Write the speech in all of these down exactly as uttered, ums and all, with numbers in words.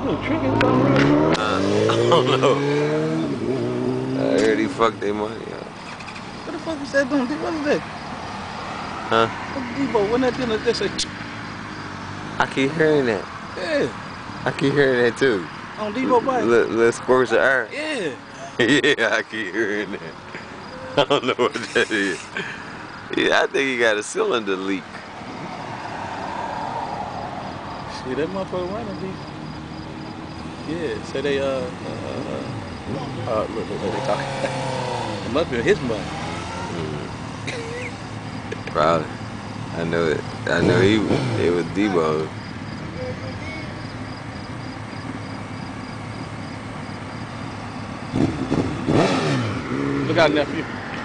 No tricking, uh, I don't know. I heard he fucked their money up. What the fuck is that doing? What is that? Huh? What's Debo? When that thing that say? I keep hearing that. Yeah. I keep hearing that too. On Debo bike. Let, let's squirt the air. Yeah. Yeah, I keep hearing that. I don't know what that is. Yeah, I think he got a cylinder leak. Shit, that motherfucker running deep. Yeah, so they, uh, uh, uh, uh look, look, look, they talking. It must be his money. Mm. Probably. I know it. I know he, it was Debo. Look out, nephew.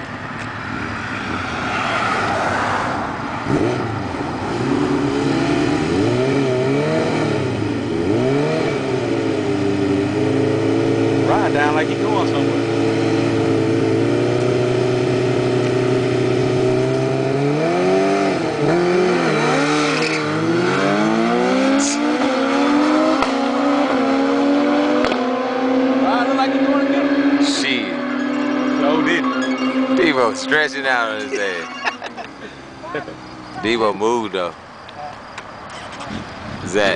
Ride down like he going somewhere. Ride look like he going to get him. Shit. So did Debo stretching out on his ass. Debo moved though. Zach.